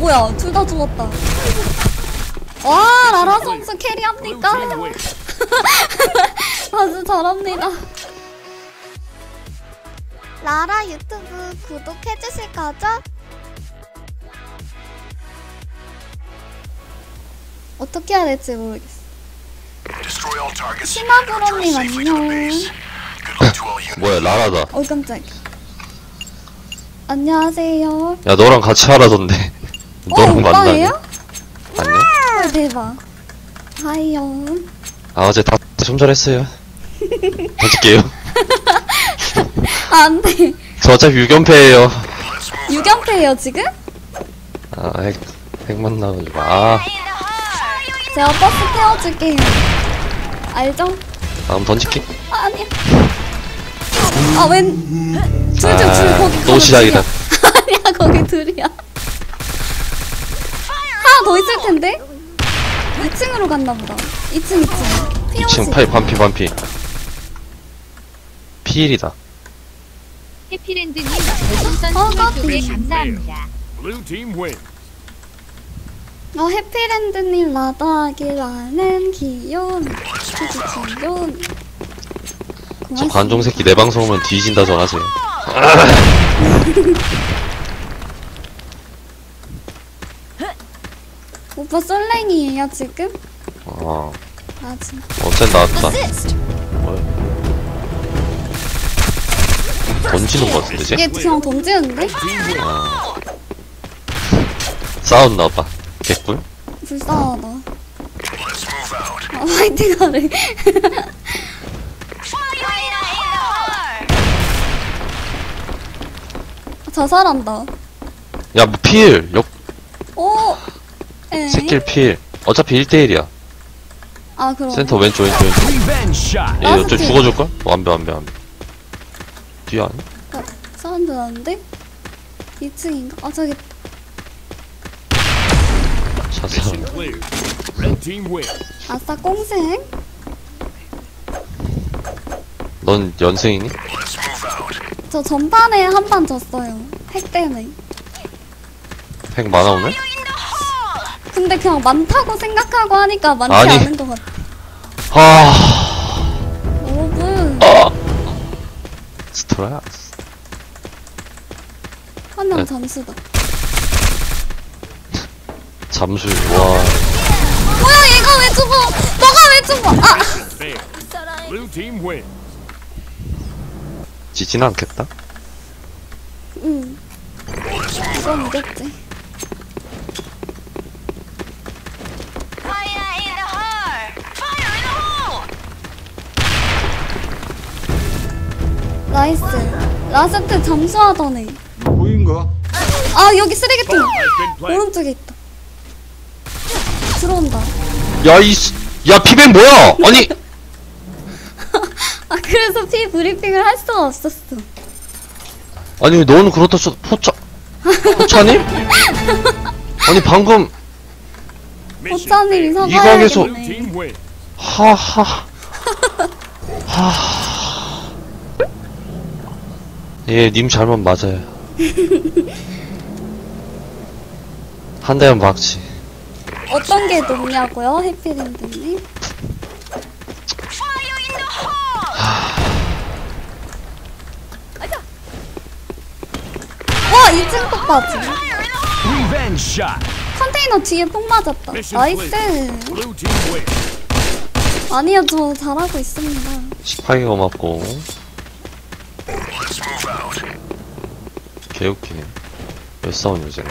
뭐야, 둘 다 죽었다. 와, 라라 선수 캐리합니까? 아주 잘합니다. 라라 유튜브 구독해주실 거죠? 어떻게 해야 될지 모르겠어. 심화브로님 안녕. 뭐야, 라라다. 깜짝이야. 안녕하세요. 야, 너랑 같이 하라던데. 너랑 만나네. 오빠예요? 아니요? 대박. 하이요. 아, 어제 다 손절했어요. 어저께요. 안 돼. 저 어차피 유견패예요. 유견패예요 지금? 아, 핵 만나가지고. 아, 제가 버스 태워줄게요. 알죠? 다음 던질게. 아니야. 줄 거기 또 시작이다. 아니야, 거기 둘이야. 하나 더 있을 텐데? 2층으로 갔나 보다. 2층. 2층 반피. 피일이다. 해피랜드님 별풍선 22개 감사합니다. 해피랜드님 라다기라는 귀여운 저 관종 새끼 내 방송 오면 뒤진다 전하세요. 오빠 솔랭이에요 지금? 아 진짜. 어쨌든 나왔다. 던지는 거 같은데 쟤? 이게 그냥 던지는데? 싸웠나봐. 개꿀? 불쌍하다. 화이팅 하래. 자살한다. 야, 뭐 필! 오! 새끼 필. 어차피 1대1이야. 아, 그럼. 센터 왼쪽. 얘 좀 죽어줄걸? 완벽. 뒤에 아니? 사운드 나는데? 2층인가? 아, 저기. 자살. 아싸, 꽁생? 넌 연승이니? 저 전판에 한 판 졌어요. 핵 때문에. 핵 많아 오늘? 근데 그냥 많다고 생각하고 하니까 많지 아니. 않은 것 같아. 여러분. 스트레스. 한 명 네. 잠수다. 잠수, 와. 뭐야, 얘가 왜 죽어? 너가 왜 죽어? 지진 않겠다? 응. 이건 이겼지. 나이스. 라스트 잠수하던 애. 보인가? 아, 여기 쓰레기통. 오른쪽에 있다. 들어온다. 야, 피뱅 뭐야? 아니! 아, 그래서 피 브리핑을 할 수가 없었어. 아니, 너는 그렇다 쳐, 포차니? 아니, 방금, 보차님이 이 각에서- 사과해야겠네. 예, 님 잘못 맞아요. 한 대만 박지. 어떤 게 높냐고요, 해피랜드님? 와, 2층 폭바지. 컨테이너 뒤에 폭 맞았다. 나이스. 아니요, 저 잘하고 있습니다. 18개 고맙고. 개웃기네. 왜 싸우냐, 쟤네.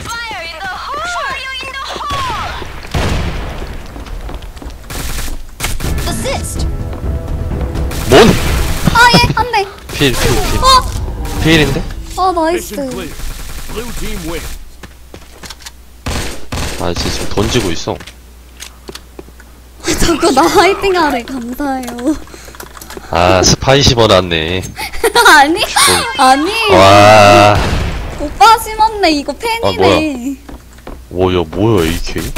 뭔? 아, 예, 한 대. 필. 필인데? 나이스. 아, 쟤 지금 던지고 있어. 자꾸 나 화이팅 하래. 감사해요. 아, 스파이 집어놨네. 아니. 와. 오빠 심었네. 이거 팬이네. 뭐야, AK?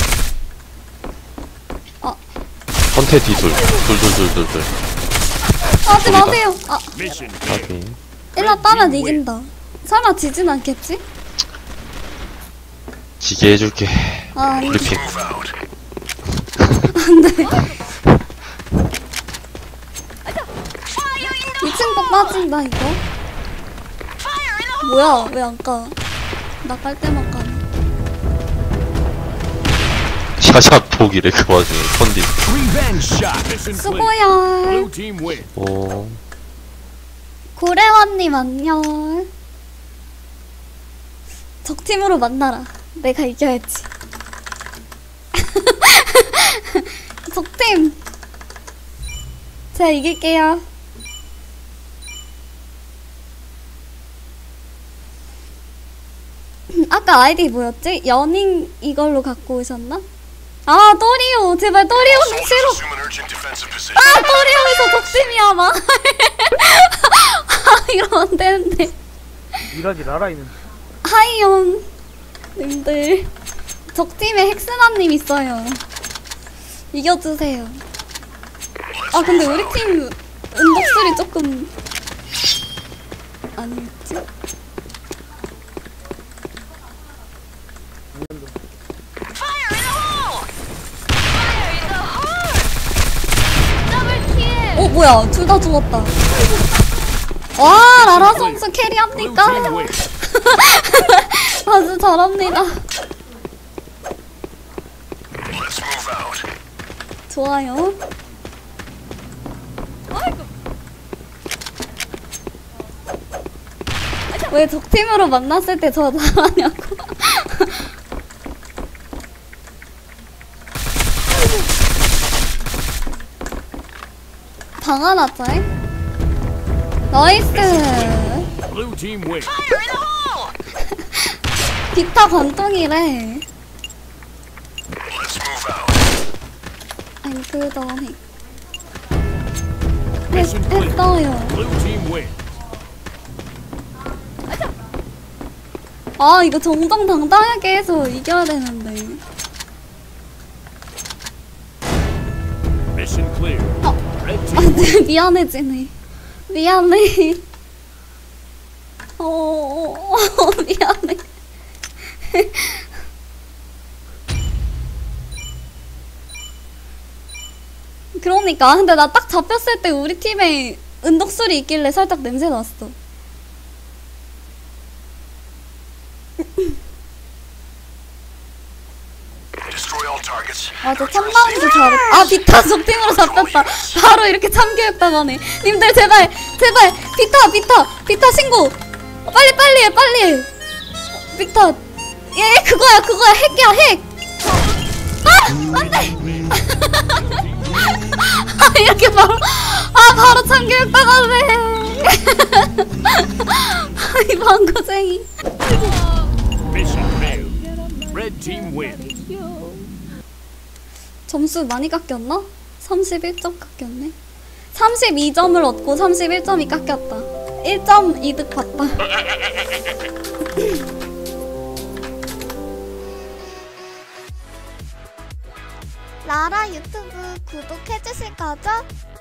컨테 뒤돌. 둘. 하지 마세요. 하긴. 일라 따면 이긴다. 설마 지진 않겠지? 지게 해줄게. 아, 아니. 브리핑. 안돼. 2층 거 빠진다 이거. 뭐야 왜 안 까? 나 깔 때만 까네. 샤샷 포기래 그 와중에 컨디. 수고야. 오. 고래원님 안녕. 적팀으로 만나라. 내가 이겨야지. 적팀. 제가 이길게요. 아까 아이디 뭐였지? 연인 이걸로 갖고 오셨나? 아 또리오 제발 또리오는 싫어. 아 또리오에서 적팀이야 막. 아 이러면 안 되는데. 이라지 라라이는 하이온 님들 적팀에 헥스나님 있어요. 이겨주세요. 아 근데 우리 팀 은덕술이 조금 아니겠지? 어 뭐야 둘 다 죽었다. 와 라라 선수 캐리합니까? 아주 잘합니다. 좋아요. 왜 적팀으로 만났을 때 저 잘하냐고. 방 하나 짤? 나이스. 비타 관통이래. 앵글더니 했어요. 아 이거 정정당당하게 해서 이겨야 되는데. 안돼 미안해지네. 미안해. 미안해. 그러니까 근데 나 딱 잡혔을 때 우리 팀에 은덕술이 있길래 살짝 냄새 났어. 맞아 3라운드 잘했. 아 비타 적팀으로 잡혔다. 바로 이렇게 참교육 당하네. 님들 제발 제발 비타 신고. 빨리 해. 비타 얘 그거야 핵이야 핵. 아 안돼. 아 이렇게 바로 참교육 당하네. 이 망고쟁이. 점수 많이 깎였나? 31점 깎였네. 32점을 얻고 31점이 깎였다. 1점 이득 봤다. 라라 유튜브 구독해주실 거죠?